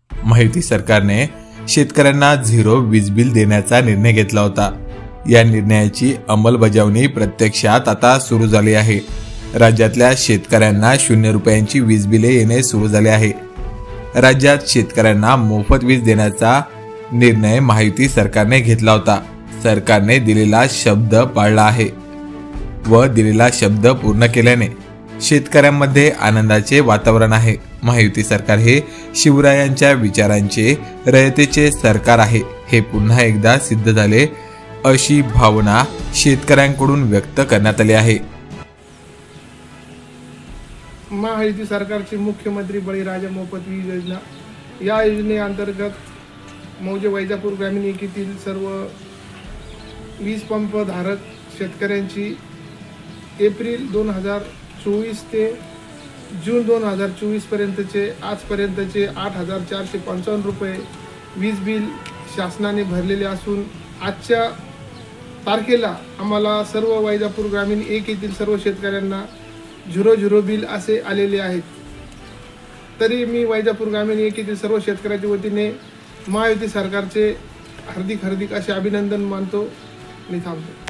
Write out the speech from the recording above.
महायुती सरकारने शेतकऱ्यांना 0 वीज बिल देण्याचा निर्णय घेतला होता। या निर्णयाची अंमलबजावणी प्रत्यक्षात आता सुरू झाली आहे। राज्यातल्या शेतकऱ्यांना 0 रुपयांची वीज बिले येणे सुरू झाले आहे। राज्यात शेतकऱ्यांना मोफत वीज देण्याचा निर्णय महायुती सरकारने घेतला होता। सरकारने दिलेला शब्द पाळला आहे व दिलेला शब्द पूर्ण केल्याने शेतकऱ्यांमध्ये आनंदाचे वातावरण आहे। महायुती सरकार हे शिवरायांच्या विचारांचे रयतेचे सरकार आहे, हे पुन्हा एकदा सिद्ध झाले, अशी भावना शेतकऱ्यांकडून व्यक्त करण्यात आली आहे। महायुती सरकारची मुख्यमंत्री बळीराजा मोफत वीज योजना, या योजनेअंतर्गत मौजे वैजापूर ग्रामीण एकीतील सर्व वीज पंप धारक शेतकऱ्यांची एप्रिल 2024 ते जून 2024 पर्यंतचे आजपर्यंतचे 8,455 रुपये वीज बिल शासनाने भरलेले असून आजच्या तारखेला आम्हाला सर्व वैजापूर ग्रामीण एक येथील सर्व शेतकऱ्यांना 0 बिल असे आलेले आहेत। तरी मी वैजापूर ग्रामीण एक येथील सर्व शेतकऱ्यांच्या वतीने महायुती सरकारचे हार्दिक असे अभिनंदन मानतो। मी थांबतो।